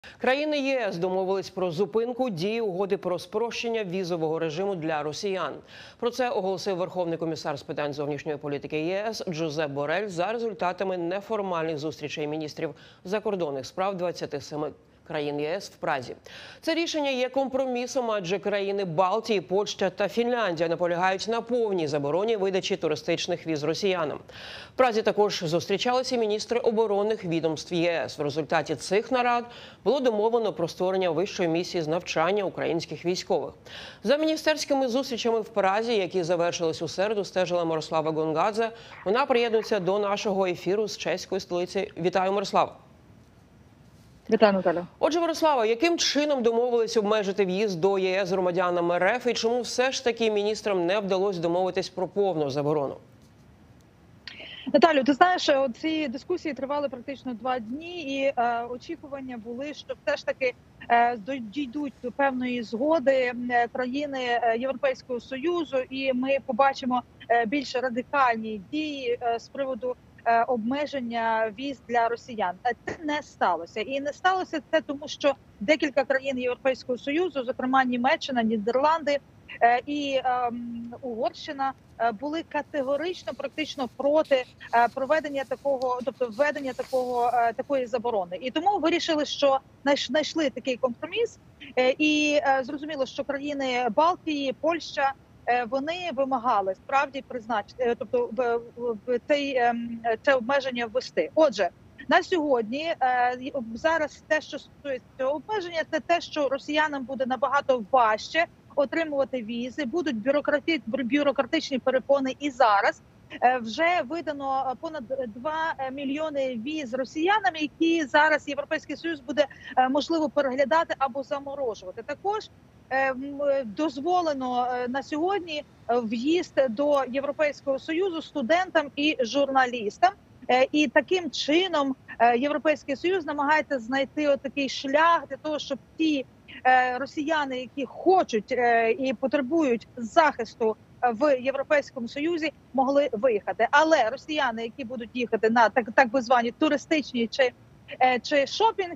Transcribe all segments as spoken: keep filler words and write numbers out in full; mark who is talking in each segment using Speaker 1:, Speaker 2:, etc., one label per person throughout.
Speaker 1: Країни ЄС домовились про зупинку дії угоди про спрощення візового режиму для росіян. Про це оголосив Верховний комісар з питань зовнішньої політики ЄС Джозеп Борель за результатами неформальних зустрічей міністрів закордонних справ двадцяти семи країн ЄС в Празі. Це рішення є компромісом, адже країни Балтії, Польща та Фінляндія наполягають на повній забороні видачі туристичних віз росіянам. В Празі також зустрічалися міністри оборонних відомств ЄС. В результаті цих нарад було домовлено про створення вищої місії з навчання українських військових. За міністерськими зустрічами в Празі, які завершились у середу, стежила Мирослава Гонгадзе. Вона приєднується до нашого ефіру з чеської столиці. Вітаю, Мирослава.
Speaker 2: Вітаю, Наталя.
Speaker 1: Отже, Мирослава, яким чином домовились обмежити в'їзд до ЄС громадянам РФ і чому все ж таки міністрам не вдалося домовитись про повну заборону?
Speaker 2: Наталю, ти знаєш, ці дискусії тривали практично два дні, і е, очікування були, що все ж таки е, дійдуть до певної згоди е, країни Європейського Союзу, і ми побачимо е, більш радикальні дії е, з приводу е, обмеження віз для росіян. Це не сталося. І не сталося це тому, що декілька країн Європейського Союзу, зокрема Німеччина, Нідерланди, і е, Угорщина були категорично практично проти е, проведення такого, тобто введення такого е, такої заборони. І тому вирішили, що знайшли такий компроміс, е, і е, зрозуміло, що країни Балтії, Польща, е, вони вимагали справді призначити, е, тобто в, в цей е, це обмеження ввести. Отже, на сьогодні е, зараз те, що стосується цього обмеження, це те, що росіянам буде набагато важче отримувати візи, будуть бюрократи... бюрократичні перепони і зараз. Вже видано понад два мільйони віз росіянам, які зараз Європейський Союз буде, можливо, переглядати або заморожувати. Також дозволено на сьогодні в'їзд до Європейського Союзу студентам і журналістам. І таким чином Європейський Союз намагається знайти отакий шлях для того, щоб ті росіяни, які хочуть і потребують захисту в Європейському Союзі, могли виїхати. Але росіяни, які будуть їхати на так, так би звані туристичні чи, чи шопінг,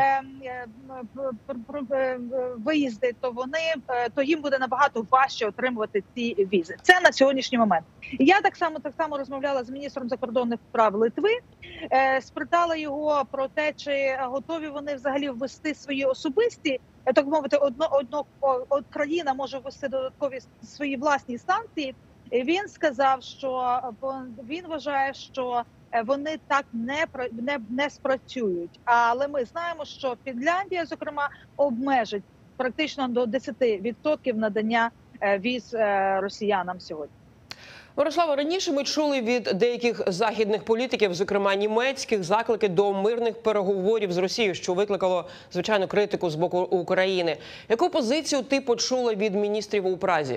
Speaker 2: виїзди, то вони то їм буде набагато важче отримувати ці візи. Це на сьогоднішній момент. Я так само так само розмовляла з міністром закордонних справ Литви, спитала його про те, чи готові вони взагалі ввести свої особисті, так мовити, одно одно от країна може ввести додаткові свої власні санкції. Він сказав, що він вважає, що вони так не, не, не спрацюють. Але ми знаємо, що Фінляндія, зокрема, обмежить практично до десяти відсотків надання віз росіянам сьогодні.
Speaker 1: Мирослава, раніше ми чули від деяких західних політиків, зокрема німецьких, заклики до мирних переговорів з Росією, що викликало, звичайно, критику з боку України. Яку позицію ти почула від міністрів у Празі?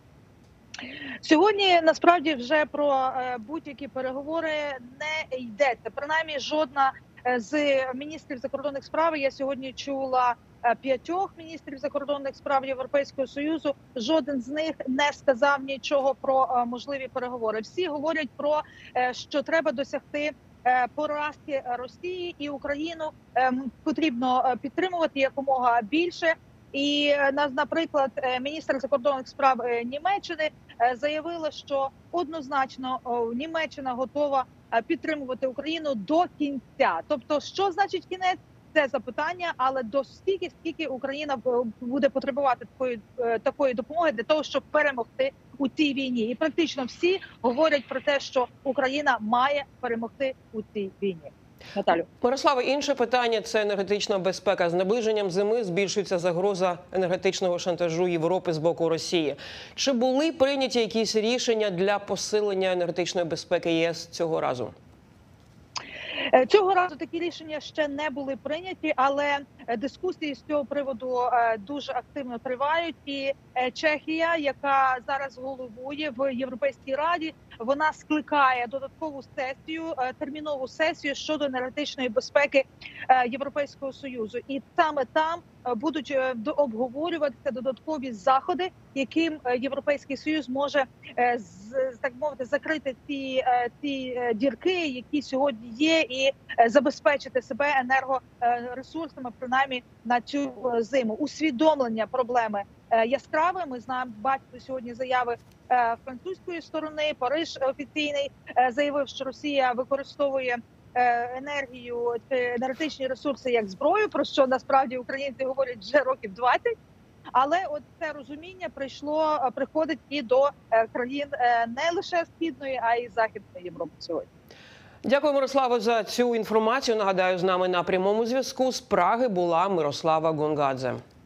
Speaker 2: Сьогодні, насправді, вже про будь-які переговори не йдеться. Принаймні, жодна з міністрів закордонних справ, я сьогодні чула п'ятьох міністрів закордонних справ Європейського Союзу, жоден з них не сказав нічого про можливі переговори. Всі говорять про, що треба досягти поразки Росії, і Україну потрібно підтримувати якомога більше. І, наприклад, міністр закордонних справ Німеччини заявила, що однозначно Німеччина готова підтримувати Україну до кінця. Тобто, що значить кінець? Це запитання, але до стільки, скільки Україна буде потребувати такої, такої допомоги для того, щоб перемогти у цій війні. І практично всі говорять про те, що Україна має перемогти у цій війні. Наталю.
Speaker 1: Мирослава, інше питання – це енергетична безпека. З наближенням зими збільшується загроза енергетичного шантажу Європи з боку Росії. Чи були прийняті якісь рішення для посилення енергетичної безпеки ЄС цього разу?
Speaker 2: Цього разу такі рішення ще не були прийняті, але дискусії з цього приводу дуже активно тривають. І Чехія, яка зараз головує в Європейській Раді, вона скликає додаткову сесію, термінову сесію щодо енергетичної безпеки Європейського Союзу. І саме там будуть обговорюватися додаткові заходи, яким Європейський Союз може, так мовити, закрити ці, ці дірки, які сьогодні є, і забезпечити себе енергоресурсами, принаймні, принаймні на цю зиму. Усвідомлення проблеми яскраве. Ми знаємо, бачили сьогодні заяви французької сторони. Париж офіційний заявив, що Росія використовує енергію, енергетичні ресурси як зброю, про що насправді українці говорять вже років двадцять. Але от це розуміння прийшло, приходить і до країн не лише Східної, а й Західної Європи сьогодні.
Speaker 1: Дякую, Мирослава, за цю інформацію. Нагадаю, з нами на прямому зв'язку з Праги була Мирослава Гонгадзе.